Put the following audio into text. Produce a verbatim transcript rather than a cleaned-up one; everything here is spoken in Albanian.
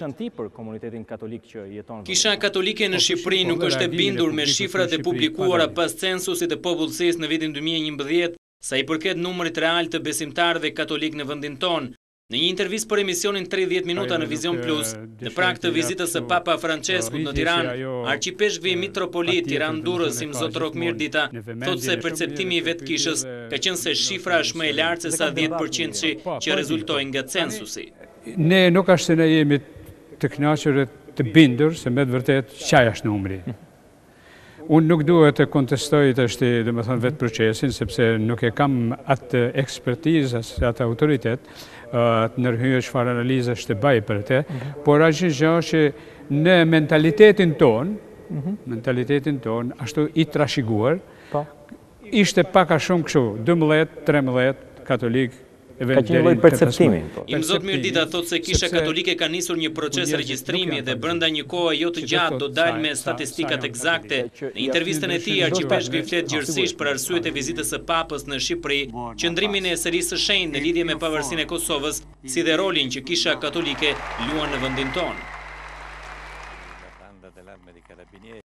për komunitetin katolik që jeton. Kisha katolike në Shqipëri nuk është e bindur me shifrat e publikuara pas censusit të popullsisë në vitin dy mijë e njëmbëdhjetë sa i përket numrit real të besimtarëve katolik në vendin tonë. Në një intervistë për emisionin tridhjetë minuta në Vision Plus, në prag të vizitës së Papa Franceskut në Tiranë, arqipeshkvi mitropolit Tiranë Durrës Sim Zot Rokmir Dita thotë se perceptimi i vetkishës ka qenë se shifra është më e lartë se sa dhjetë përqind që rezultojnë nga censusi. Ne nuk është se ne jemi të kënaqur e të bindur se me të vërtet qaj është numri. Unë nuk duhet të kontestoj të është dhe më thonë vetë procesin, sepse nuk e kam atë ekspertizë, atë autoritet, të nërhyë çfarë analizë të baj për te, por është gjë që në mentalitetin ton, mentalitetin ton, ashtu i trashëguar, ishte pak a shumë kështu, dymbëdhjetë tretëmbëdhjetë katolik. Ka qenë lloj perceptimi. Im Zot Mirdita thotë se kisha katolike ka nisur një proces regjistrimi dhe brenda një kohe jo të gjatë do dalë me statistikat eksakte. Në intervistën e tij arqipeshkvi flet gjithësisht për arsyet e vizitës së Papës në Shqipëri, qëndrimin e sërisë së shenjtë në lidhje me pavarësinë e Kosovës, si dhe rolin që kisha katolike luan në vendin tonë.